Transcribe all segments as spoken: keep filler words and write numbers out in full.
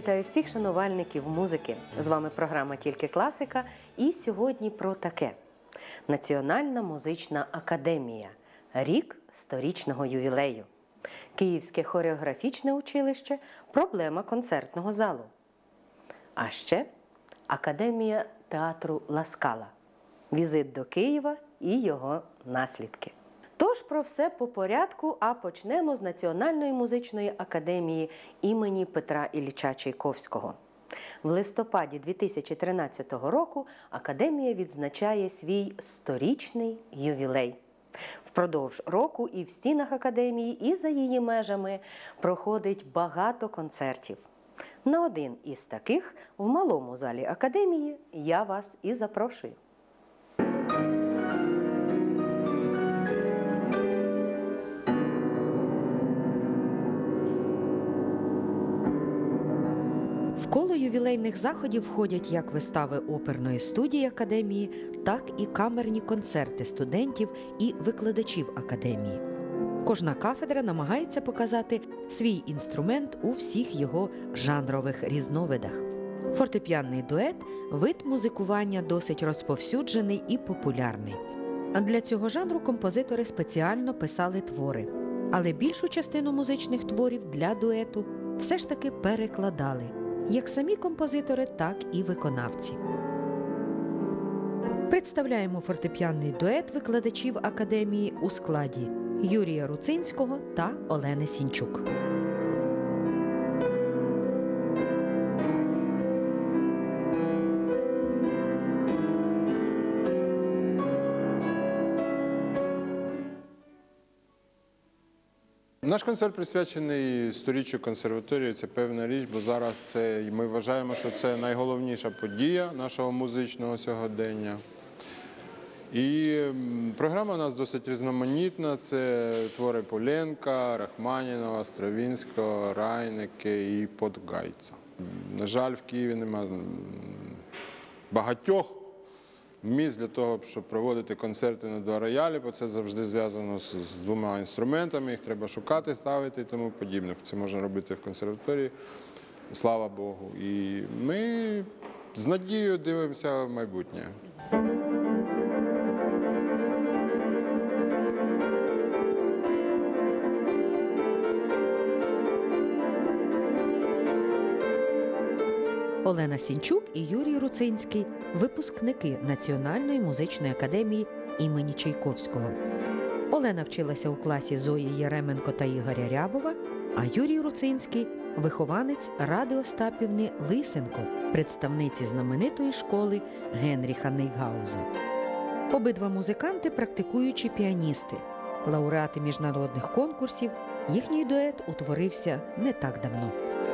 Вітаю всіх шанувальників музики. З вами програма «Тільки класика» і сьогодні про таке. Національна музична академія. Рік сторічного ювілею. Київське хореографічне училище. Проблема концертного залу. А ще Академія театру Ла Скала. Візит до Києва і його наслідки. Тож про все по порядку, а почнемо з Національної музичної академії імені Петра Ілліча Чайковського. В листопаді дві тисячі тринадцятого року академія відзначає свій сторічний ювілей. Впродовж року і в стінах академії, і за її межами проходить багато концертів. На один із таких в малому залі академії я вас і запрошую. В коло ювілейних заходів входять як вистави оперної студії академії, так і камерні концерти студентів і викладачів академії. Кожна кафедра намагається показати свій інструмент у всіх його жанрових різновидах. Фортепіанний дует – вид музикування досить розповсюджений і популярний. Для цього жанру композитори спеціально писали твори. Але більшу частину музичних творів для дуету все ж таки перекладали. Як самі композитори, так і виконавці. Представляємо фортепіанний дует викладачів академії у складі Юрія Руцинського та Олени Сінчук. Наш концерт присвячений сторіччю консерваторії, це певна річ, бо зараз це, ми вважаємо, що це найголовніша подія нашого музичного сьогодення. І програма у нас досить різноманітна, це твори Поленка, Рахманінова, Стравінського, Райнеке і Подгайця. На жаль, в Києві немає багатьох місць для того, щоб проводити концерти на два роялі, бо це завжди зв'язано з двома інструментами, їх треба шукати, ставити і тому подібне. Це можна робити в консерваторії, слава Богу. І ми з надією дивимося в майбутнє. Олена Сінчук і Юрій Руцинський – випускники Національної музичної академії імені Чайковського. Олена вчилася у класі Зої Яременко та Ігоря Рябова, а Юрій Руцинський – вихованець Ради Остапівни Лисенко, представниці знаменитої школи Генріха Нейгауза. Обидва музиканти – практикуючі піаністи, лауреати міжнародних конкурсів. Їхній дует утворився не так давно.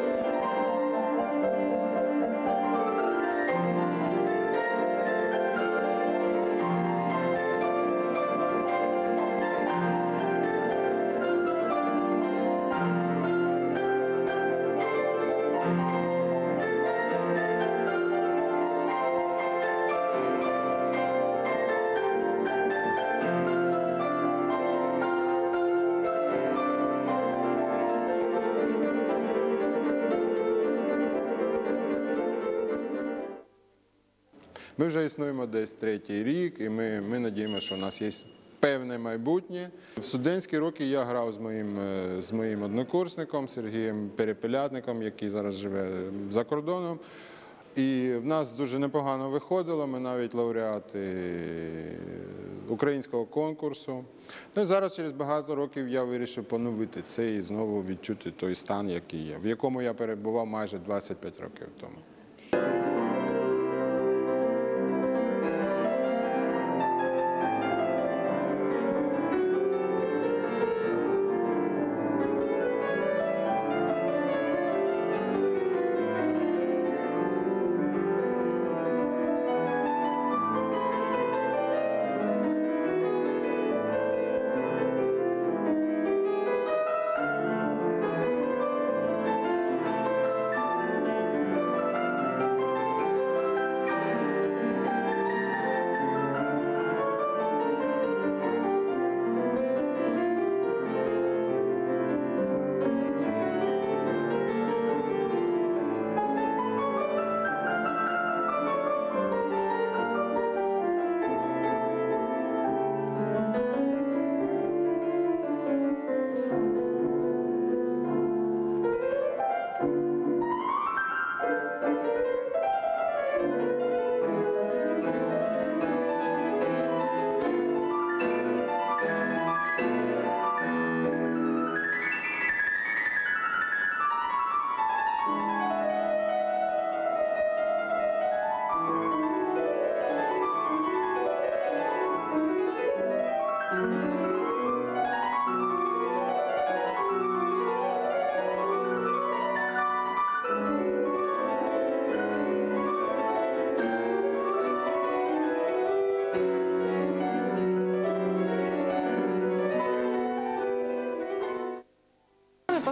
Ми вже існуємо десь третій рік, і ми, ми надіємося, що у нас є певне майбутнє. В студентські роки я грав з моїм, з моїм однокурсником Сергієм Перепелятником, який зараз живе за кордоном. І в нас дуже непогано виходило, ми навіть лауреати українського конкурсу. Ну і зараз через багато років я вирішив поновити це і знову відчути той стан, який є, в якому я перебував майже двадцять п'ять років тому.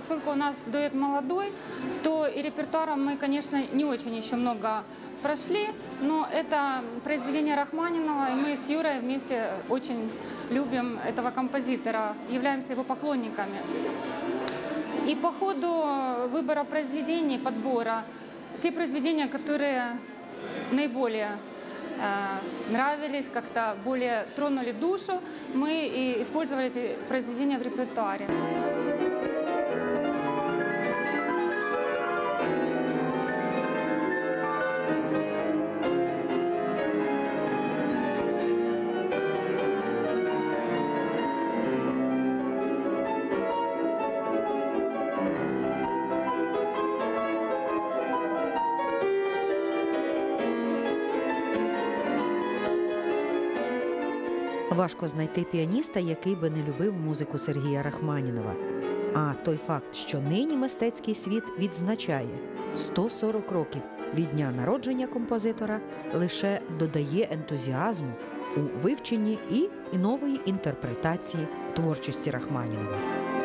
поскольку у нас дуэт молодой, то и репертуаром мы, конечно, не очень еще много прошли, но это произведение Рахманинова, и мы с Юрой вместе очень любим этого композитора, являемся его поклонниками. И по ходу выбора произведений, подбора, те произведения, которые наиболее э, нравились, как-то более тронули душу, мы и использовали эти произведения в репертуаре. Важко знайти піаніста, який би не любив музику Сергія Рахманінова. А той факт, що нині мистецький світ відзначає сто сорок років від дня народження композитора, лише додає ентузіазму у вивченні і нової інтерпретації творчості Рахманінова.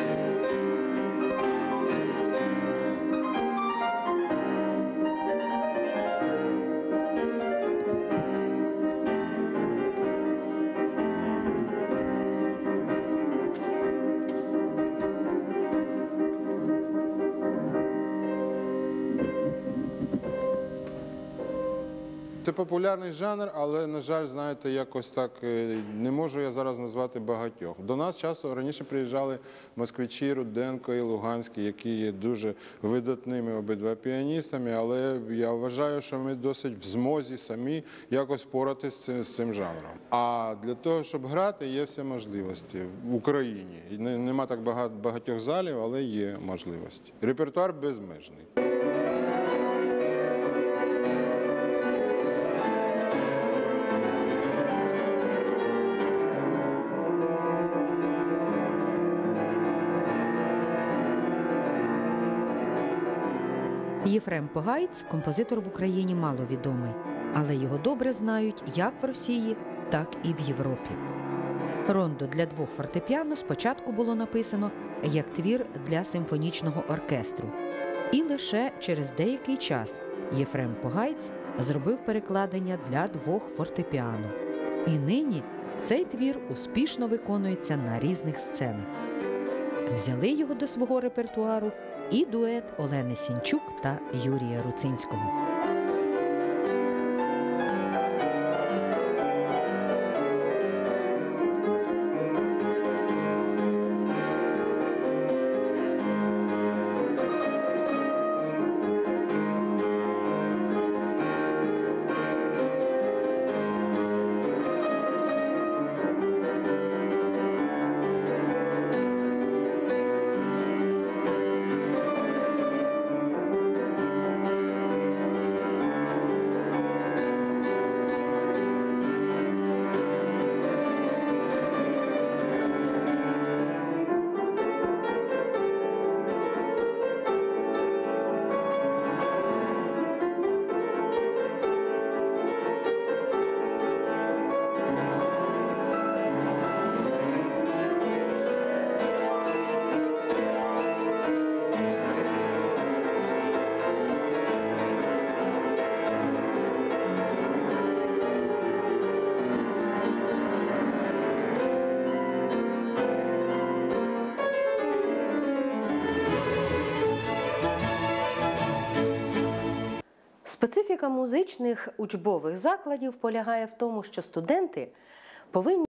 Це популярний жанр, але, на жаль, знаєте, якось так е, не можу я зараз назвати багатьох. До нас часто раніше приїжджали москвичі Руденко і Луганський, які є дуже видатними обидва піаністами, але я вважаю, що ми досить в змозі самі якось впоратися з цим, з цим жанром. А для того, щоб грати, є всі можливості в Україні. І не- Нема так багато, багатьох залів, але є можливості. Репертуар безмежний. Єфрем Погайць – композитор в Україні маловідомий, але його добре знають як в Росії, так і в Європі. Рондо для двох фортепіано спочатку було написано як твір для симфонічного оркестру. І лише через деякий час Єфрем Погайць зробив перекладення для двох фортепіано. І нині цей твір успішно виконується на різних сценах. Взяли його до свого репертуару і дует Олени Сінчук та Юрія Руцинського. Специфіка музичних учбових закладів полягає в тому, що студенти повинні